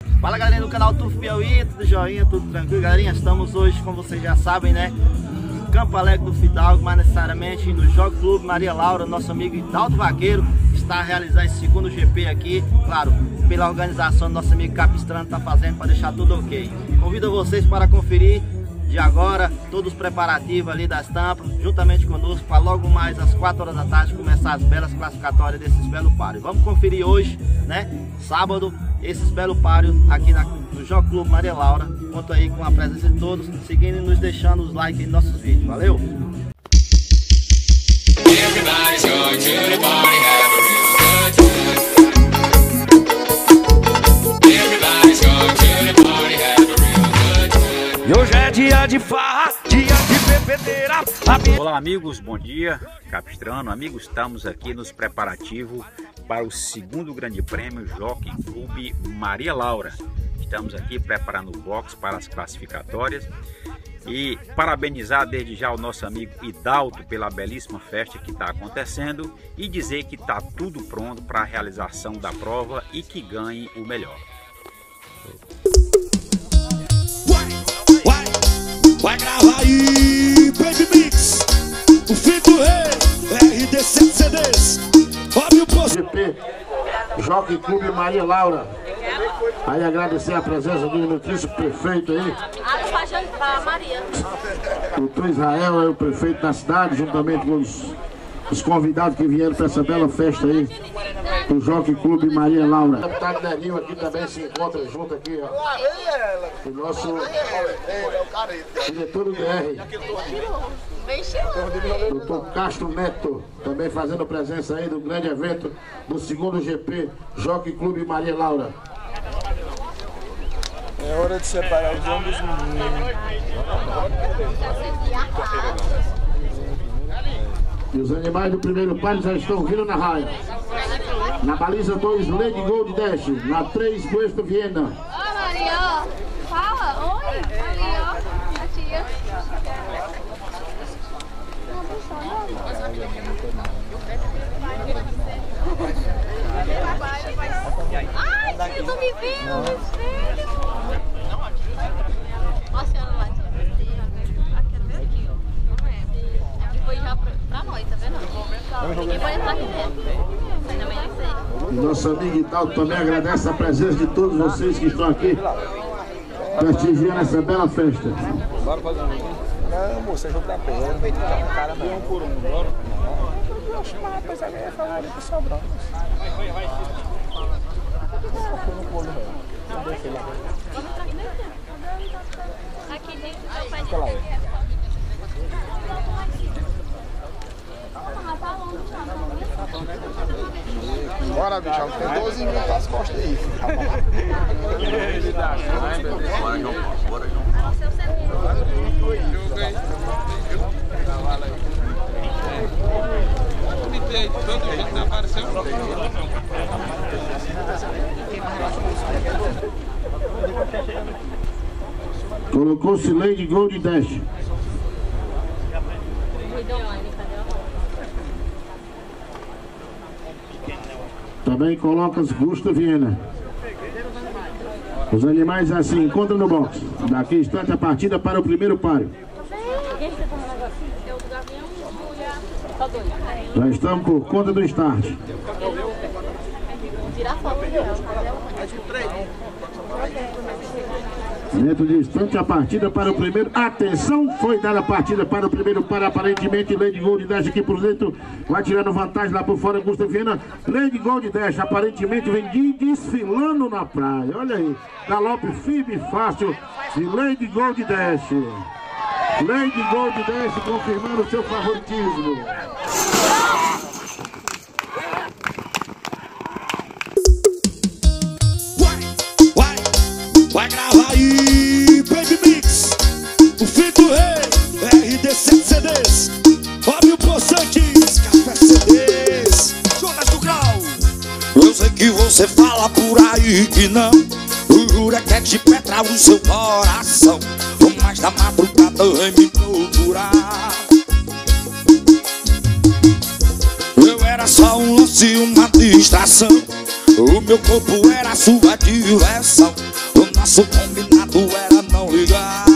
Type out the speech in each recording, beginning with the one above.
Fala galerinha do canal Turf Piauí, tudo joinha, tudo tranquilo galerinha? Estamos hoje, como vocês já sabem, né, em Campo Alegre do Fidalgo, mais necessariamente no Jockey Club Maria Laura. Nosso amigo Hidalgo Vaqueiro está a realizar esse segundo GP aqui, claro, pela organização do nosso amigo Capistrano está fazendo para deixar tudo ok. Convido vocês para conferir de agora todos os preparativos ali das tampas, juntamente conosco, para logo mais às 4 horas da tarde começar as belas classificatórias desses belos páreos. Vamos conferir hoje, né, sábado, esses belos páreos aqui no Jockey Club Maria Laura. Conto aí com a presença de todos, seguindo e nos deixando os likes em nossos vídeos. Valeu! E hoje é dia de farra, dia de bebedeira. Olá amigos, bom dia, Capistrano. Amigos, estamos aqui nos preparativos para o segundo grande prêmio Jockey Club Maria Laura. Estamos aqui preparando o box para as classificatórias e parabenizar desde já o nosso amigo Hidalgo pela belíssima festa que está acontecendo e dizer que está tudo pronto para a realização da prova e que ganhe o melhor. Vai gravar aí, Baby Mix, o filho do rei, RD7 CDs, óbvio o posto. GP Jockey Club Maria Laura. Aí agradecer a presença do notício prefeito aí. Maria. O doutor Israel é o prefeito da cidade, juntamente com os convidados que vieram para essa bela festa aí do Jockey Club Maria Laura. O deputado Nelinho aqui também se encontra junto aqui, ó. O nosso diretor do DR. Doutor Castro Neto, também fazendo presença aí do grande evento do segundo GP Jockey Club Maria Laura. É hora de separar os homens dos meninos. E os animais do primeiro páreo já estão vindo na raia. Na baliza 2, Lady Gold Dash. Na 3, Cuesta Viena. Ó, Maria, fala, oi, ali, ó, a tia. Ai, eu tô me vendo, sério. Ó, a senhora lá, quero ver aqui, ó. Não é. Aqui foi já pra nós, tá vendo? Ninguém pode entrar aqui dentro. Ainda bem que sei. E nosso amigo Hidalgo também agradece a presença de todos vocês que estão aqui prestigiando essa bela festa. Bora fazer um vídeo. Não, moça, é jogo da perna. Não vai ficar com cara não. Um por um, bora? Não. Eu chamo a rapaziada e falar ali pro Sobrão. Vai. Aqui dentro não faz. Bora, bichão, tem 12 mil nas costas aí. Bora, João Paulo, bora, João Paulo. Todo jeito não apareceu. Colocou-se Lady Gold Dash. Também coloca-se Gusta Viena. Os animais assim encontram no box. Daqui instante a partida para o primeiro páreo. Já estamos por conta do start. Dentro de instante a partida para o primeiro. Atenção, foi dada a partida para o primeiro para aparentemente Lady Gold Dash aqui por dentro. Vai tirando vantagem lá por fora, Gusta Viena. Lady Gold Dash aparentemente vem desfilando na praia. Olha aí, galope firme e fácil de Lady Gold Dash. Lady Gold Dash confirmando seu favoritismo. Vai gravar aí, Baby Mix, o filho do rei, RD7 CDs, óbvio Poçantes, Café CDs, Jonas do Grau. Eu sei que você fala por aí que não, o jura quer te penetrar o seu coração, mas da madrugada vem me procurar. Eu era só um lance, uma distração, o meu corpo era sua diversão. Nosso combinado era não ligar.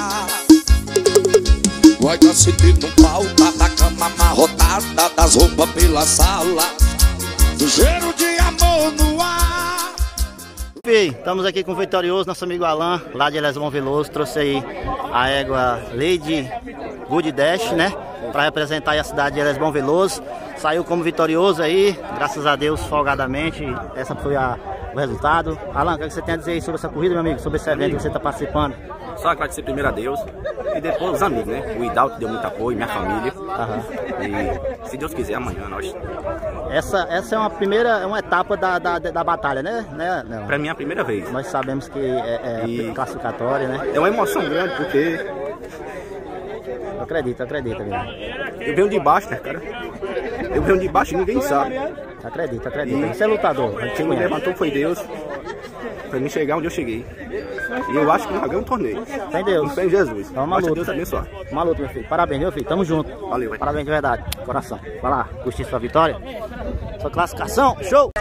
Vai decidir no pauta da cama amarrotada, das roupas pela sala, do cheiro de amor no ar. Estamos aqui com o vitorioso, nosso amigo Alan, lá de Elesbom Veloso. Trouxe aí a égua Lady Gold Dash, né? Para representar aí a cidade de Elesbom Veloso. Saiu como vitorioso aí, graças a Deus, folgadamente. Essa foi o resultado. Alan, o que você tem a dizer aí sobre essa corrida, meu amigo? Sobre esse evento que você está participando? Só agradecer primeiro a Deus e depois os amigos, né? O Hidalgo que deu muito apoio, minha família. E se Deus quiser, amanhã nós. Essa é uma etapa da batalha, né? Pra mim é a primeira vez. Nós sabemos que é classificatória, né? É uma emoção grande porque... Acredita, viu? Eu venho de baixo, né, cara? Eu venho de baixo e ninguém sabe. Acredita. Você é lutador. Quem me levantou foi Deus. Pra mim chegar onde eu cheguei. E eu acho que nós ganhamos um torneio. Tem Deus. Tem Jesus. É uma luta. Deus abençoar. Uma luta, meu filho. Parabéns, meu filho. Tamo junto. Valeu. Parabéns de verdade. Coração. Vai lá, curtir sua vitória. Sua classificação. Show!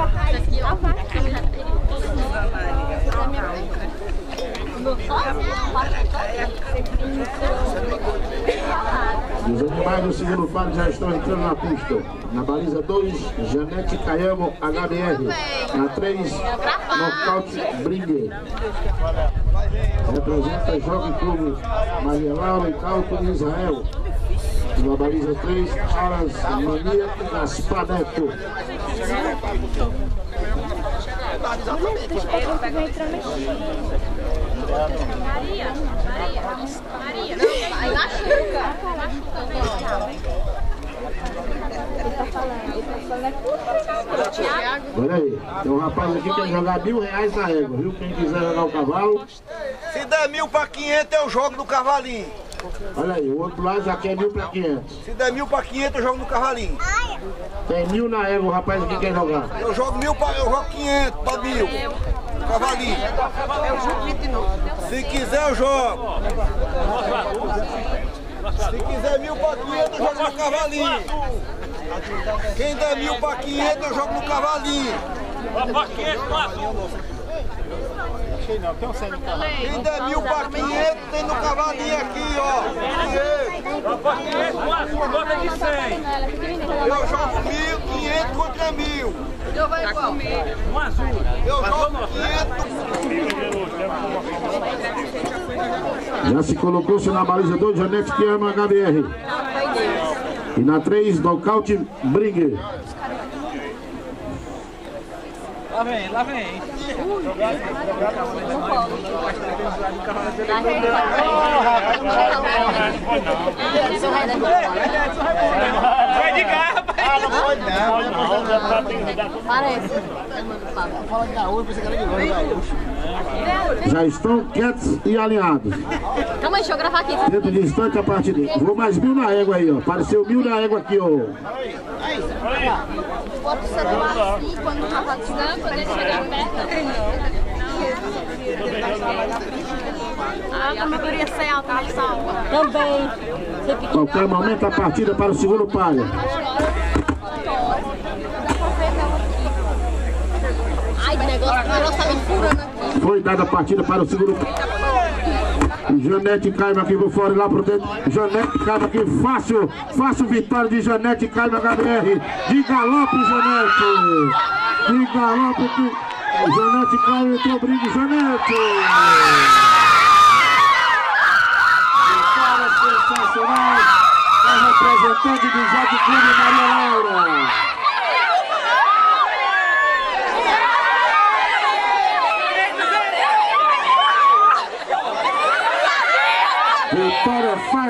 Os animais do segundo páreo já estão entrando na pista. Na baliza 2, Janete Caiamo, HBR. Na 3, Nocaute Bringer. Representa Jogue Clube Maria Laura e Calto de Israel. Na baliza 3, Aras Mania e Gaspar Neto. Maria, aí machuca. Olha aí, tem um rapaz aqui que quer jogar R$1.000 na égua, viu? Quem quiser jogar o cavalo. Se der 1.000 para 500 eu jogo no cavalinho. Olha aí, o outro lado já quer 1.000 para 500. Se der 1.000 para 500 eu jogo no cavalinho. Tem 1.000 na égua, o rapaz aqui quer jogar. Eu jogo 1.000 para, eu jogo 500 para 1.000. Cavalinho. Se quiser eu jogo. Se quiser 1.000 para 500 eu jogo no cavalinho. Quem der 1.000 para 500 eu jogo no cavalinho. Quem der 1.000 para 500 tem no cavalinho aqui, ó. Eu jogo 1.500 contra 1.000. Eu vai igual. Eu jogo 500. Já se colocou-se na baliza 2, Janete Caiamo, HBR. E na 3, Nocaute Bringer. Lá vem. Vai de garra, rapaz. Não pode não. Parece. Fala de gaúcho, você quer de longe, Já estão quietos e alinhados. Calma aí, deixa eu gravar aqui. Dentro de instante a partir de... Vou mais 1.000 na égua aí, ó. Apareceu 1.000 na égua aqui, ó. Bota o celular assim, quando o cavalo estiver, quando ele chegar perto. A categoria C alta, mais salva. Também. Qualquer momento a partida para o segundo páreo. Ai, o negócio tá me furando aqui. Foi dada a partida para o segundo páreo. Janete Caiamo aqui por fora e lá por dentro. Janete Caiamo aqui, fácil vitória de Janete Caiamo, HBR. De galope, Janete. De galope que Janete Caiamo entrou, brinde, Janete. Vitória sensacional. A representante do Jogue Clube Maria Laura. Vitória fácil.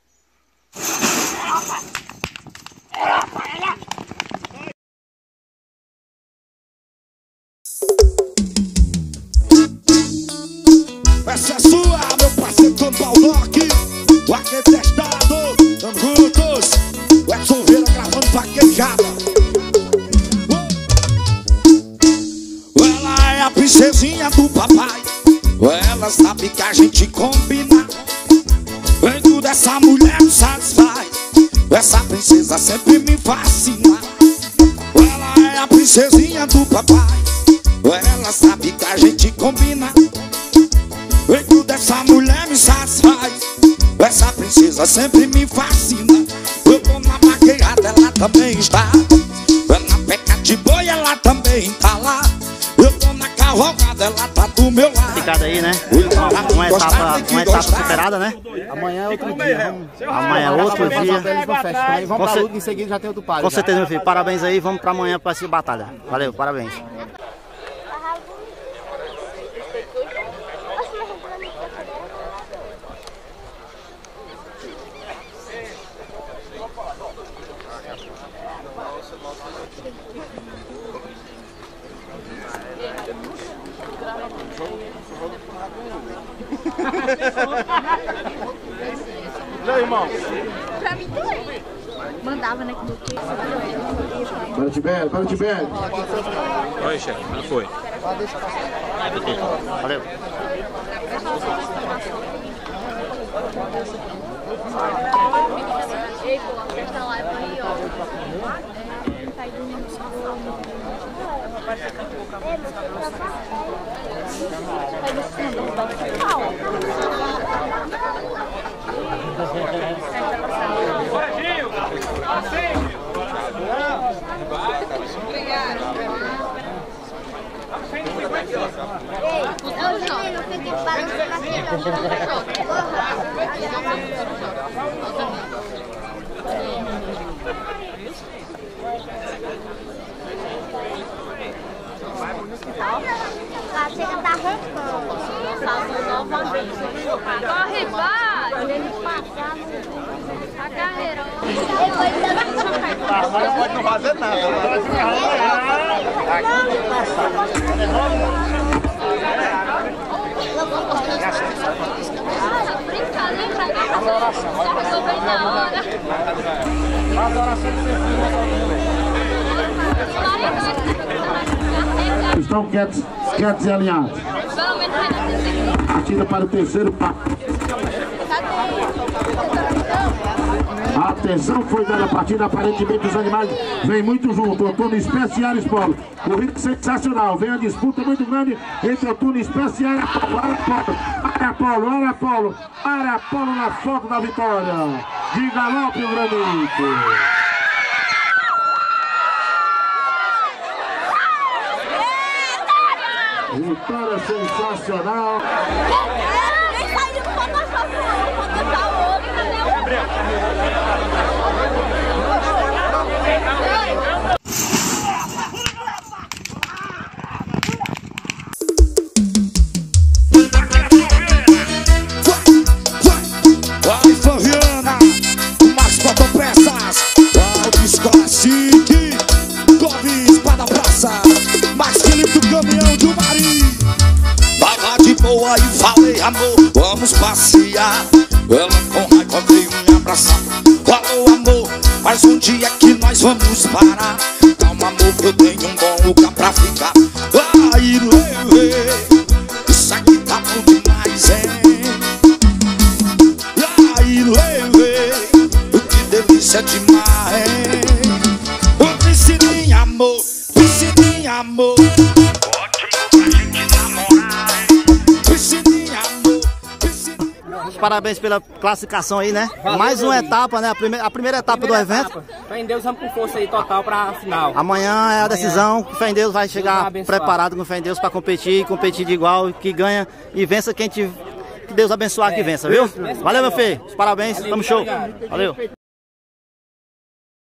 Essa é sua, meu parceiro Tony Baldock. O arquitestado, tamo juntos. O Edson Veira gravando vaquejada. Ela é a princesinha do papai. Ela sabe que a gente combina. Vem tudo, essa mulher me satisfaz. Essa princesa sempre me fascina. Ela é a princesinha do papai. Ela sabe que a gente combina. O jeito dessa mulher me satisfaz. Essa princesa sempre me fascina. Eu tô na vaqueada, ela também está. Na peca de boi, ela também tá lá. Eu tô na cavalgada, ela tá do meu lado. Ficado aí, né? Uma etapa superada, né? Amanhã é outro dia. Amanhã é outro dia. Vamos pra luta, em seguida já tem outro palio. Com certeza, meu filho. Parabéns aí. Vamos pra amanhã pra essa batalha. Valeu, parabéns. Meu irmão. Pra mim também. Mandava, né? Para Tibério, para Tibério. Oi, chefe, como foi? Valeu. Ei, pô, essa live aí, ó. Tá indo Chega tá roncando. Corre, vai! A carreira. Agora pode não fazer nada. Estão quietos e alinhados. Partida para o terceiro papo. Atenção, foi dada a partida. Aparentemente os animais vêm muito junto. Antônio Espécie e Ares Polo. Corrida sensacional. Vem a disputa muito grande entre Antônio Espécie e Arapolo na foto da vitória. De galope o granito. Vitória sensacional. Vai, Flaviana, Max Fotopeças, Alves Classic, Gomes para a praça, Max Felipe do caminhão do Mari. Tava de boa e falei, amor, vamos passear. Ela com raiva veio me abraçar. Falou, amor, mas um dia que nós vamos parar. Calma, amor, que eu tenho um bom lugar pra ficar. Aí, levei, isso aqui tá bom demais, hein? Aí, levei, que delícia demais, hein? Piscininha, amor, piscininha, amor. Parabéns pela classificação aí, né? Valeu, mais uma etapa, né? A primeira etapa do evento. Fé em Deus, vamos com força aí total pra final. Amanhã é a decisão. Que Fé em Deus vai chegar preparado com Fé em Deus pra competir de igual, que ganha e vença quem te... Que Deus abençoar que vença, viu? Valeu, meu filho. Parabéns, tamo show. Valeu.